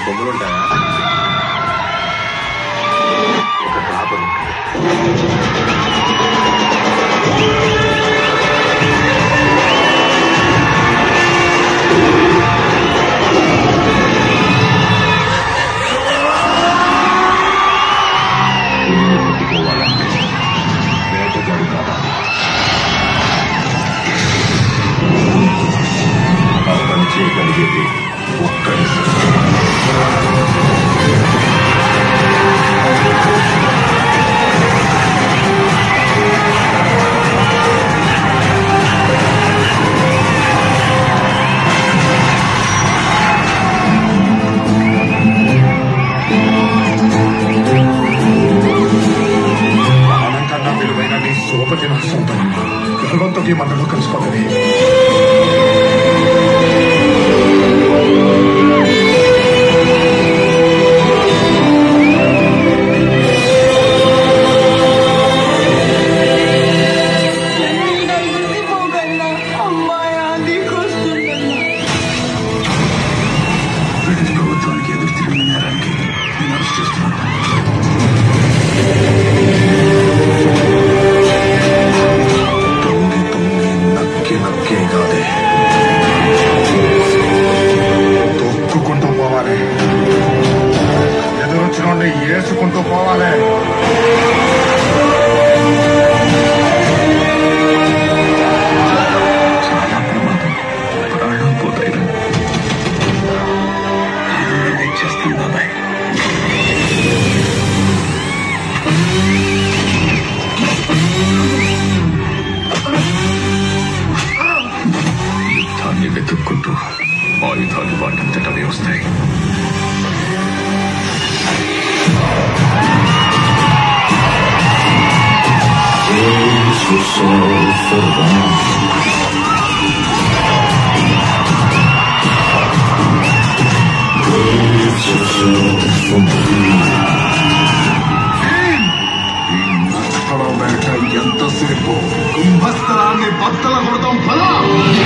కొమ్ములుంటాయా? ఒక డ్రాపర్ పట్టుకోవాలంటే వేటగాడు కావాలి. ఆ పని చేయగలిగేది ఒక్కడి సోపతి నా సొంతం భగవంతుడికి మనలో కలిసిపోతుంది. బ్రిటిష్ ప్రభుత్వానికి ఎదురు తిరిగిన నేరానికి నేను అరెస్ట్ చేస్తున్నాను. నక్కే కాదే తొక్కుకుంటూ పోవాలి. ఎదురొచ్చిన వేసుకుంటూ పోవాలి. చాలా ప్రమాదం. ప్రాణం పోతాయి. చేస్తాను బాబాయ్. యుద్ధాన్ని వెతుక్కుంటూ ఆయుధాలు వాటంతటవే వస్తాయి. ఈ వేట ఎంతసేపు కుంభస్థలాన్ని బద్దల కొడతాం ఫలం.